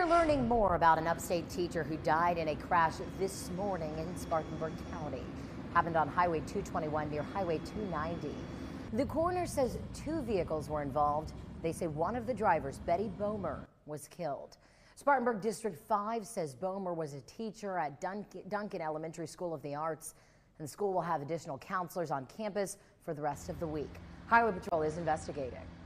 We're learning more about an Upstate teacher who died in a crash this morning in Spartanburg County. Happened on Highway 221 near Highway 290. The coroner says 2 vehicles were involved. They say one of the drivers, Betty Bomer, was killed. Spartanburg District 5 says Bomer was a teacher at Duncan Elementary School of the Arts, and the school will have additional counselors on campus for the rest of the week. Highway Patrol is investigating.